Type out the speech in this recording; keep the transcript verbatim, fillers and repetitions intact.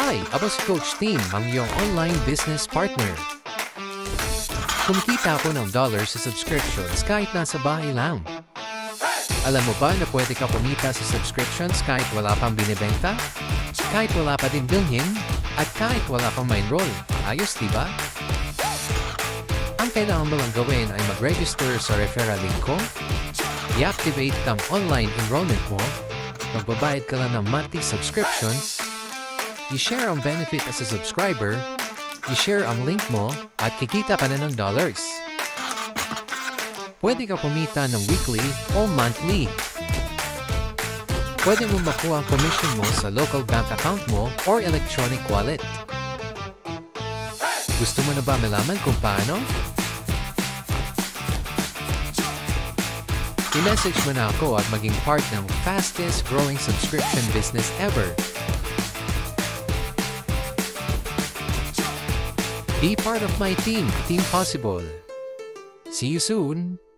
Hi, ako si Coach Team, ang iyong online business partner. Kumikita ako ng dollars sa subscriptions kahit nasa bahay lang. Alam mo ba na pwede ka kumita sa subscriptions kahit wala pang binibenta? Kahit wala pa din bilhin? At kahit wala pang ma-enroll? Ayos, diba? Ang kailangan mo lang gawin ay mag-register sa referral link ko, i-activate ang online enrollment mo, magbabayad ka lang ng monthly subscriptions, i-share ang benefit as a subscriber, i-share ang link mo, at kikita ka na ng dollars. Pwede ka kumita ng weekly o monthly. Pwede mo makuha ang commission mo sa local bank account mo or electronic wallet. Gusto mo na ba malaman kung paano? I-message mo na ako at maging part ng fastest growing subscription business ever. Be part of my team, Team Possible. See you soon!